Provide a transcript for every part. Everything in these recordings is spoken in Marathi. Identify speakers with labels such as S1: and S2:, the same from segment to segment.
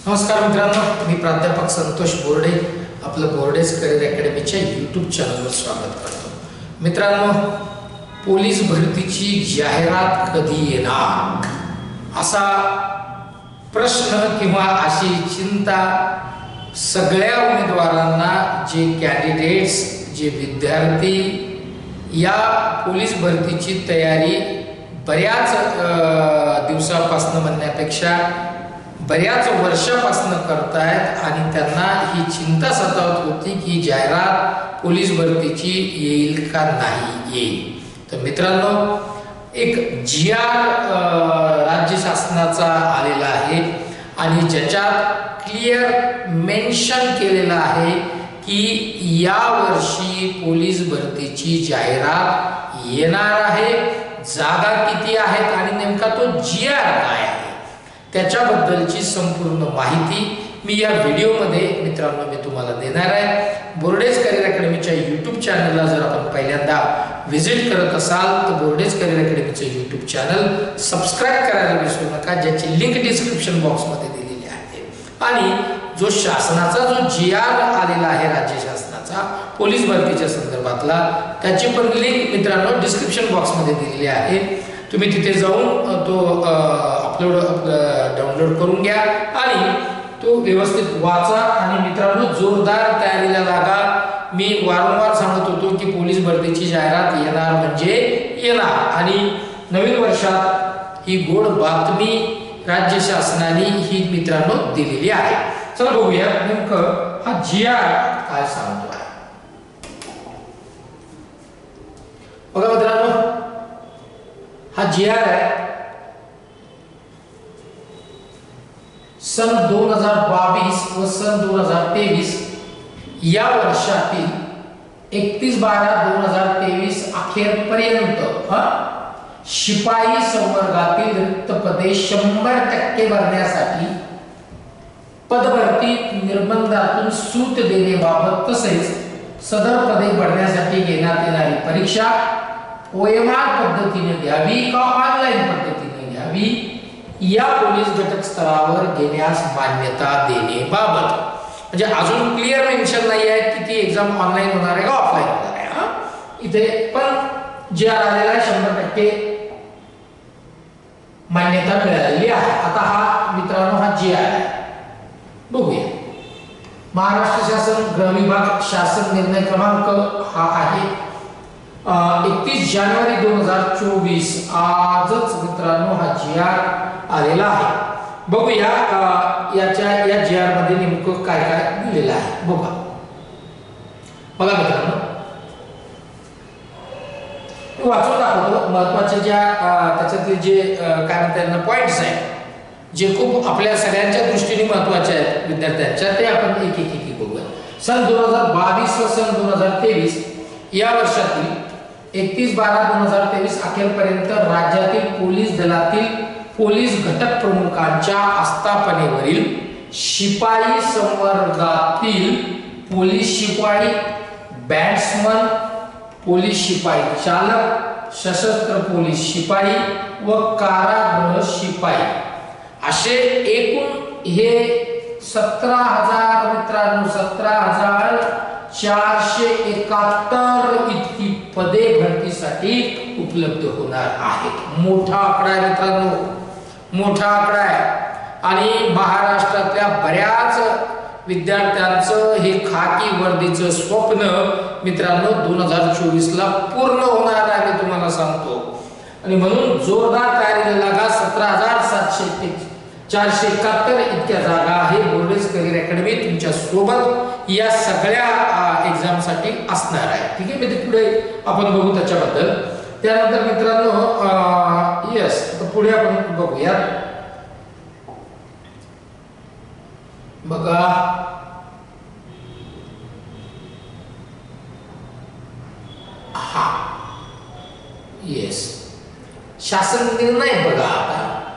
S1: नमस्कार मित्रांनो, मी प्राध्यापक संतोष बोर्डे आपलं बोर्डेज करिअर अकॅडमीच्या यूट्यूब चॅनलवर स्वागत करतो। मित्रांनो, पोलीस भरतीची जाहिरात कधी येणार असा प्रश्न किंवा अशी चिंता सगळ्या उमेदवारांना, जे कॅन्डिडेट्स, जे विद्यार्थी या पोलीस भरतीची तयारी बऱ्याच दिवसापासून म्हणण्यापेक्षा बऱ्याच वर्षापासून करतायत आणि त्यांना ही चिंता सतावत होती की जाहिरात पोलीस भरतीची येईल का नाही येईल। तर मित्रांनो, एक GR राज्य शासनाचा आलेला आहे आणि ज्याच्यात क्लिअर मेन्शन केलेलं आहे की या वर्षी पोलीस भरतीची जाहिरात येणार आहे, जागा किती आहेत आणि नेमका तो GR काय आहे त्याच्याबद्दलची संपूर्ण माहिती मी या व्हिडिओमध्ये मित्रांनो मी तुम्हाला देणार आहे। बोर्डेज करिअर अकॅडमीच्या यूट्यूब चॅनलला जर आपण पहिल्यांदा व्हिजिट करत असाल तर बोर्डेज करिअर अकॅडमीचं यूट्यूब चॅनल सबस्क्राइब करायला विसरू नका, ज्याची लिंक डिस्क्रिप्शन बॉक्समध्ये दिलेली आहे। आणि जो शासनाचा जो GR आलेला आहे राज्य शासनाचा पोलीस भरतीच्या संदर्भातला, त्याची पण लिंक मित्रांनो डिस्क्रिप्शन बॉक्समध्ये दिलेली आहे। तुम्ही तिथे जाऊन तो डाउनलोड करून घ्या आणि तो व्यवस्थित वाचा आणि मित्रांनो जोरदार तयारीला लागा। मी वारंवार सांगत होतो की पोलीस भरतीची जाहिरात येणार म्हणजे येणार आणि नवीन वर्षात ही गोड बातमी राज्य शासनाने ही मित्रांनो दिलेली आहे। चला बघूया नेमकं हा GR काय सांगतो आहे। बघा मित्रांनो, हा GR आहे सन 2022 व सन 2023 या वर्षातील 31/12/2023 अखेरपर्यंत शिपाई संवर्गातील रिक्त पदे 100% भरण्यासाठी पदभरती निर्बंधातून सूट देण्याबाबत तसेच सदर पदे भरण्यासाठी घेण्यात येणारी परीक्षा OMR पद्धतीने घ्यावी का ऑनलाइन पद्धतीने घ्यावी या पोलीस घटक स्तरावर घेण्यास मान्यता देण्याबाबत, म्हणजे अजून क्लिअर मेन्शन नाही आहे की ती एग्जाम ऑनलाइन होणार आहे का ऑफलाइन होणार आहे। इथे पण GR आलेला आहे 100% मान्यता मिळालेली आहे। आता हा मित्रांनो हा GR आहे, बघूया। महाराष्ट्र शासन गृह विभाग शासन निर्णय क्रमांक हा आहे 31 जानेवारी 2024 आजच मित्रांनो हा GR आलेला आहे। बघूया या GR मध्ये नेमकं काय काय दिलेलं आहे बघा। बघा मित्रांनो, वाचून दाखवतो महत्त्वाचे ज्या त्याच्यातले जे काय म्हणतात पॉइंट्स आहेत जे खूप आपल्या सगळ्यांच्या दृष्टीने महत्त्वाचे आहेत विद्यार्थ्यांच्या, ते आपण एक एक बघूया। सन 2022 व सन 2023 या वर्षातील 31/12/2023 अखेरपर्यंत राज्यातील पोलीस दलातील पोलीस घटक प्रमुखांच्या आस्थापनेवरील शिपाई संवर्गातील पोलीस शिपाई, बॅट्समन, पोलीस शिपाई चालक, सशस्त्र पोलीस शिपाई व कारागृह शिपाई असे एकूण हे 17,000 मित्रांनो 17,471 इतकी पदे भरतीसाठी उपलब्ध होणार आहेत। मोठा आकडा आहे मित्रांनो, मोठा आकडा आहे आणि महाराष्ट्रातल्या बऱ्याच विद्यार्थ्यांचं हे खाकी वर्दीचं स्वप्न मित्रांनो 2024 ला पूर्ण होणार आहे, मी तुम्हाला सांगतो। आणि म्हणून जोरदार तयारीला लागा। 17,471 इतक्या जागा आहे। बोर्डेज करिअर अकॅडमी तुमच्या सोबत या सगळ्या एक्झाम साठी असणार आहे, ठीक आहे। म्हणजे पुढे आपण बघू त्याच्याबद्दल। त्यानंतर मित्रांनो यस पुढे आपण बघूया। बघा हा यस शासन निर्णय बघा आता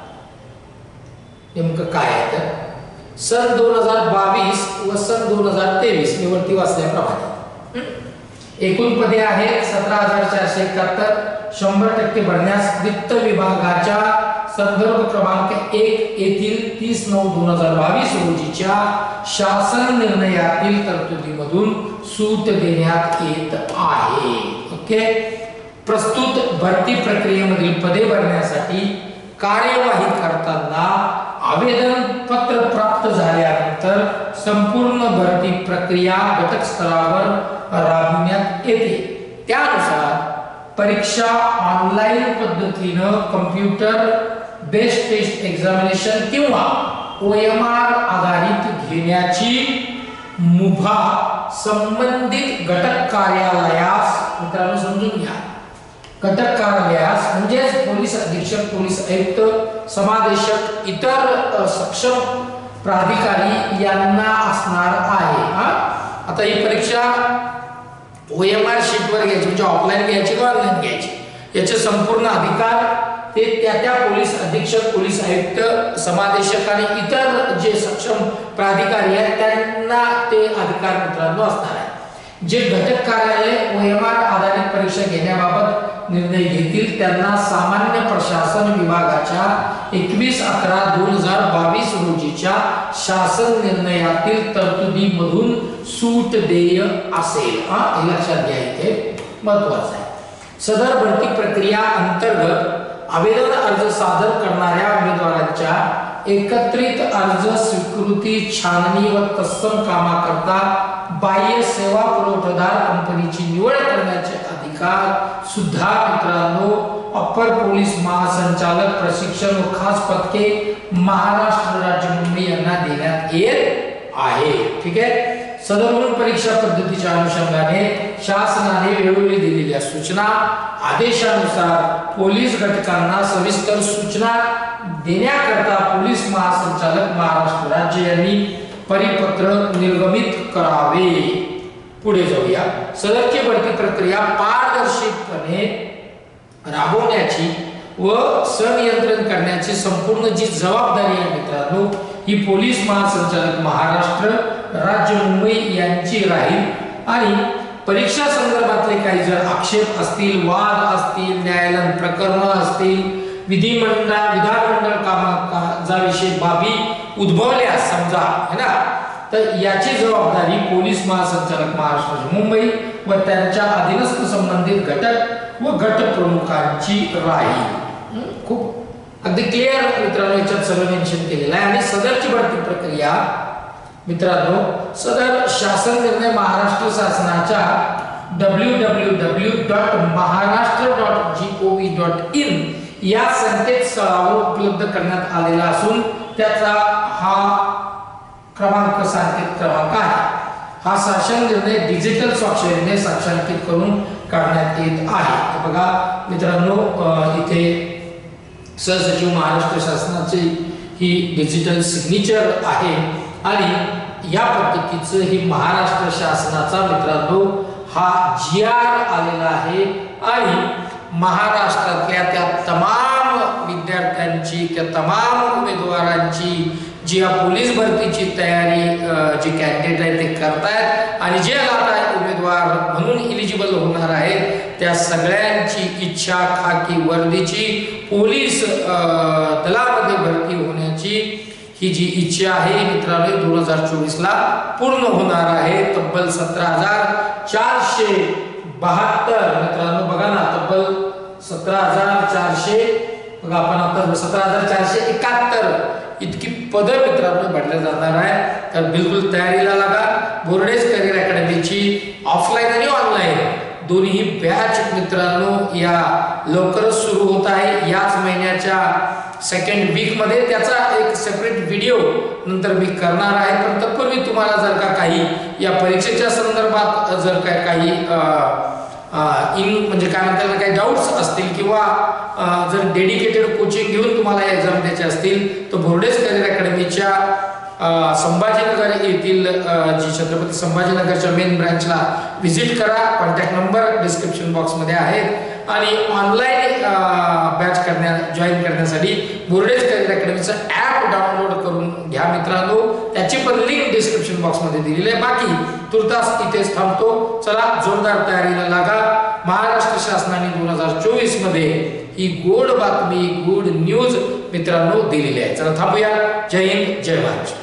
S1: नेमकं काय आहे तर सन 2022 व सन 2023 मी वरती वाचल्याप्रमाणे एकूण पदे आहेत 17,471 100% भरण्यास वित्त विभागाच्या संदर्भ क्रमांक 1 येथील 30/9/2022 रोजीच्या शासन निर्णयातील तरतुदीमधून सूट देण्यात येत आहे. ओके. प्रस्तुत भरती प्रक्रियेमधील पदे भरण्यासाठी कार्यवाही करताना आवेदन पत्र प्राप्त झाल्यानंतर संपूर्ण भरती प्रक्रिया घटक स्तरावर राबविण्यात येते. त्यानुसार परीक्षा ऑनलाईन पद्धतीनं कम्प्युटर बेस्ड टेस्ट एक्झामिनेशन किंवा OMR आधारित घेण्याची मुभा संबंधित घटक कार्यालयास, मित्रांनो समजून घ्या, घटक कार्यालयास म्हणजेच पोलीस अधीक्षक, पोलीस आयुक्त, समादेशक, इतर सक्षम प्राधिकारी यांना असणार आहे. आता ही परीक्षा OMR शीटवर घ्यायची म्हणजे ऑफलाईन घ्यायची का ऑनलाईन घ्यायची याचे संपूर्ण अधिकार ते त्या पोलीस अधीक्षक, पोलीस आयुक्त, समादेशक आणि इतर जे सक्षम प्राधिकारी आहेत त्यांना ते अधिकार मित्रांनो असणार आहे. जे घटक कार्यालय OMR आधारित परीक्षा घेण्याबाबत निर्णय घेतील त्यांना सामान्य प्रशासन विभागाच्या 21/11/2022 रोजीच्या शासन निर्णयातील तरतुदीमधून सूट देय असेल. हे लक्षात घ्या, इथे महत्त्वाचं आहे. सदर भरती प्रक्रिया अंतर्गत आवेदन अर्ज सादर करणाऱ्या उमेदवारांच्या एकत्रित अर्ज स्वीकृती, छाननी व तत्सम कामाकरता बाह्य सेवा पुरवठादार कंपनीची निवड करण्याचे अधिकार सुद्धा मित्रांनो अप्पर पोलीस महासंचालक प्रशिक्षण व खास पथके महाराष्ट्र राज्य मुंबई यांना देण्यात येत आहे. ठीक आहे. सदर परीक्षा पद्धतीच्या अनुषंगाने शासनाने वेळोवेळी दिलेल्या सूचना आदेशानुसार पोलीस घटकांना सविस्तर सूचना देण्याकरता पोलीस महासंचालक महाराष्ट्र राज्य यांनी परिपत्र निर्गमित करावे. पुढे जाऊया. सदरची भरती प्रक्रिया पारदर्शकपणे राबवण्याची व संनियंत्रण करण्याची संपूर्ण जी जबाबदारी आहे मित्रांनो ही पोलीस महासंचालक महाराष्ट्र राज्य मुंबई यांची राहील. आणि परीक्षा संदर्भातले काही जर आक्षेप असतील, वाद असतील, न्यायालयीन प्रकरण असतील, विधानमंडळ कामकाजाविषयी बाबी उद्भवल्या समजा है ना, तर याची जबाबदारी पोलीस महासंचालक महाराष्ट्र मुंबई व त्यांच्या अधीनस्थ संबंधित घटक व गट प्रमुखांची राहील. खूप अगदी क्लिअर मित्रांनो याच्यात सगळं मेन्शन केलेलं आहे. आणि सदरची भरती प्रक्रिया मित्रांनो सदर शासन निर्णय महाराष्ट्र शासनाच्या www.maharashtra.gov.in या संकेतस्थळावर उपलब्ध करण्यात आलेला असून त्याचा हा संकेत क्रमांक आहे. हा शासन निर्णय डिजिटल स्वाक्षरीने साक्षांकित करून काढण्यात येत आहे. बघा मित्रांनो इथे सहसचिव महाराष्ट्र शासनाची ही डिजिटल सिग्नेचर आहे आणि या पद्धतीचं ही महाराष्ट्र शासनाचा मित्रांनो हा GR आलेला आहे. आणि महाराष्ट्रातल्या त्या तमाम विद्यार्थ्यांची, त्या तमाम उमेदवारांची जी या पोलीस भरतीची तयारी जे कॅन्डिडेट आहेत ते करतायत आणि जे आता उमेदवार म्हणून इलिजिबल होणार आहेत त्या सगळ्यांची इच्छा खाकी वर्दीची पोलीस दलामध्ये भरती होण्याची ही जी इच्छा आहे मित्रांनो 2024 ला पूर्ण होणार आहे. तब्बल 17,472 मित्रांनो बघा ना, तब्बल 17,400 बघा आपण आता 17,471 इतकी पद मित्रांनो भरले जाणार आहे. तर बिलकुल तयारीला लागा. बोर्डेज करिअर अकॅडमीची ऑफलाईन आणि ऑनलाईन दोन्ही बॅच मित्रांनो या लवकरच सुरू होत आहे. याच महिन्याच्या सेकंड वीक मध्ये त्याचा एक सेपरेट व्हिडिओ नंतर मी करणार आहे. पण तत्पूर्वी तुम्हाला जर का काही या परीक्षेच्या संदर्भात जर काही म्हणजे काय म्हणतात काही डाऊट्स असतील किंवा जर डेडिकेटेड कोचिंग घेऊन तुम्हाला एक्झाम द्यायचे असतील तर बोर्डेज करिअर अकॅडमीच्या संभाजीनगर येथील जी छत्रपती संभाजीनगरच्या मेन ब्रांचला व्हिजिट करा. कॉन्टॅक्ट नंबर डिस्क्रिप्शन बॉक्स मध्ये आहेत आणि ऑनलाईन बॅच जॉईन करण्यासाठी बोर्डेज करिअर अकॅडमीचं ॲप डाउनलोड करून घ्या मित्रांनो. त्याची पण लिंक डिस्क्रिप्शन बॉक्स मध्ये दिलेली आहे. बाकी तुर्तास इथेच थांबतो. चला जोरदार तयारीला लागा. महाराष्ट्र शासनाने 2024 मध्ये ही गोड बातमी, गुड न्यूज मित्रांनो दिलेली आहे. चला थांबूया. जय हिंद, जय महाराष्ट्र.